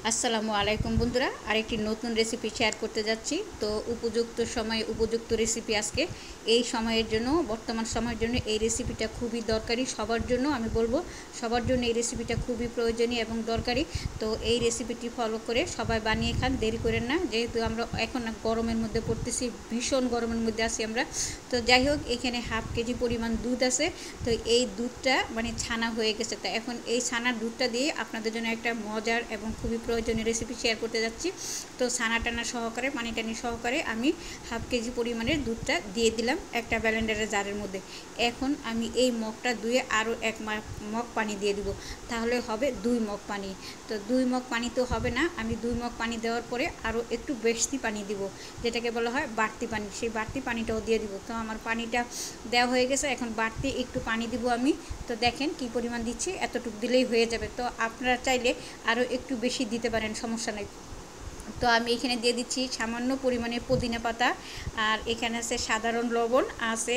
আসসালামু আলাইকুম বন্ধুরা, আরেকটি নতুন রেসিপি শেয়ার করতে যাচ্ছি। তো উপযুক্ত সময়ে উপযুক্ত রেসিপি আজকে এই সময়ের জন্য, বর্তমান সময়ের জন্য এই রেসিপিটা খুবই দরকারি। সবার জন্য আমি বলবো, সবার জন্য এই রেসিপিটা খুবই প্রয়োজনীয় এবং দরকারি। তো এই রেসিপিটি ফলো করে সবাই বানিয়ে খান, দেরি করেন না। যেহেতু আমরা এখন গরমের মধ্যে পড়তেছি, ভীষণ গরমের মধ্যে আছি আমরা। তো যাই হোক, এখানে হাফ কেজি পরিমাণ দুধ আছে। তো এই দুধটা ছানা হয়ে গেছে। তো এখন এই ছানার দুধটা দিয়ে আপনাদের জন্য একটা মজার এবং খুবই প্রয়োজনীয় রেসিপি শেয়ার করতে যাচ্ছি। তো ছানা টানা সহকারে, পানি টানি সহকারে আমি হাফ কেজি পরিমাণের দুধটা দিয়ে দিলাম একটা ব্লেন্ডারের জারের মধ্যে। এখন আমি এই মগটা ধুয়ে আরও এক মগ পানি দিয়ে দিব, তাহলে হবে 2 মগ পানি। তো 2 মগ পানি তো হবে না, আমি 2 মগ পানি দেওয়ার পরে আরও একটু বেশি পানি দিব, যেটাকে বলা হয় বাড়তি পানি। সেই বাড়তি পানিটাও দিয়ে দিব। তো আমার পানিটা দেওয়া হয়ে গেছে, এখন বাড়তি একটু পানি দিব আমি। তো দেখেন কি পরিমাণ দিচ্ছি, এতটুকু দিলেই হয়ে যাবে। তো আপনারা চাইলে আরও একটু বেশি দিতে পারেন, সমস্যা নেই। তো আমি এখানে দিয়ে দিচ্ছি সামান্য পরিমাণে পুদিনা পাতা, আর এখানে আছে সাধারণ লবণ, আছে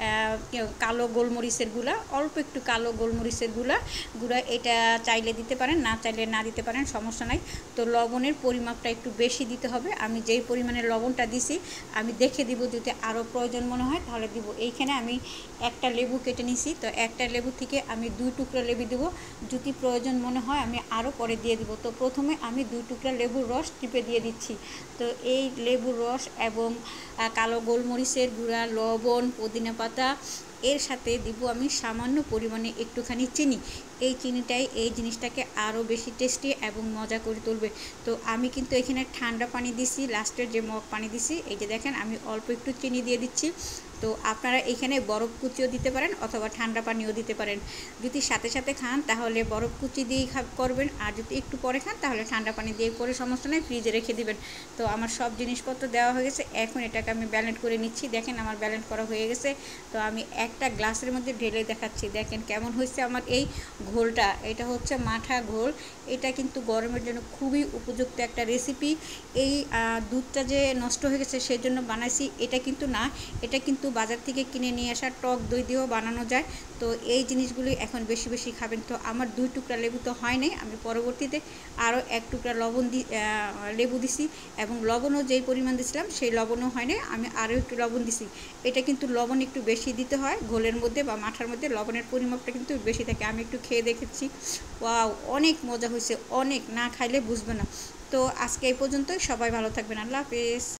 কালো গোলমরিচের গুঁড়া, অল্প একটু কালো গোলমরিচের গুঁড়া। এটা চাইলে দিতে পারেন, না চাইলে না দিতে পারেন, সমস্যা নাই। তো লবণের পরিমাপটা একটু বেশি দিতে হবে। আমি যেই পরিমাণে লবণটা দিছি আমি দেখে দিব, যদি আরও প্রয়োজন মনে হয় তাহলে দিব। এইখানে আমি একটা লেবু কেটে নিছি। তো একটা লেবু থেকে আমি 2 টুকরা লেবু দেবো, যদি প্রয়োজন মনে হয় আমি আরও পরে দিয়ে দিব। তো প্রথমে আমি 2 টুকরা লেবুর রস টিপে দিয়ে দিচ্ছি। তো এই লেবুর রস এবং কালো গোলমরিচের গুঁড়া, লবণ, পুদিনা পাতা, এর সাথে দিব আমি সামান্য পরিমাণে একটুখানি চিনি। এই চিনিটাই এই জিনিসটাকে আরও বেশি টেস্টি এবং মজা করে তুলবে। তো আমি কিন্তু এখানে ঠান্ডা পানি দিছি, লাস্টের যে মগ পানি দিছি, এই যে দেখেন আমি অল্প একটু চিনি দিয়ে দিচ্ছি। তো আপনারা এখানে বরফ কুচিও দিতে পারেন অথবা ঠান্ডা পানিও দিতে পারেন। যদি সাথে সাথে খান তাহলে বরফ কুচি দিয়েই করবেন, আর যদি একটু পরে খান তাহলে ঠান্ডা পানি দিয়ে করে, সমস্যা নেই, ফ্রিজে রেখে দিবেন। তো আমার সব জিনিসপত্র দেওয়া হয়ে গেছে, এখন এটাকে আমি ব্লেন্ড করে নিচ্ছি। দেখেন আমার ব্লেন্ড করা হয়ে গেছে। তো আমি একটা গ্লাসের মধ্যে ঢেলে দেখাচ্ছি, দেখেন কেমন হয়েছে আমার এই ঘোলটা। এটা হচ্ছে মাঠা ঘোল। এটা কিন্তু গরমের জন্য খুবই উপযুক্ত একটা রেসিপি। এই দুধটা যে নষ্ট হয়ে গেছে সেই জন্য বানাইছি এটা কিন্তু না, এটা কিন্তু বাজার থেকে কিনে নিয়ে আসা টক দই দিয়েও বানানো যায়। তো এই জিনিসগুলি এখন বেশি বেশি খাবেন। তো আমার 2 টুকরা লেবু তো হয় নাই, আমি পরবর্তীতে আরও 1 টুকরা লেবু দিছি, এবং লবণও যেই পরিমাণ দিছিলাম সেই লবণও হয় নাই, আমি আরও একটু লবণ দিছি। এটা কিন্তু লবণ একটু বেশি দিতে হয় ঘোলের মধ্যে বা মাঠার মধ্যে, লবণের পরিমাপটা কিন্তু বেশি থাকে। আমি একটু খেয়ে দেখেছি, ওয়াও, অনেক মজা হয়েছে, অনেক, না খাইলে বুঝবে না। তো আজকে এই পর্যন্তই, সবাই ভালো থাকবেন, আল্লাহ হাফেজ।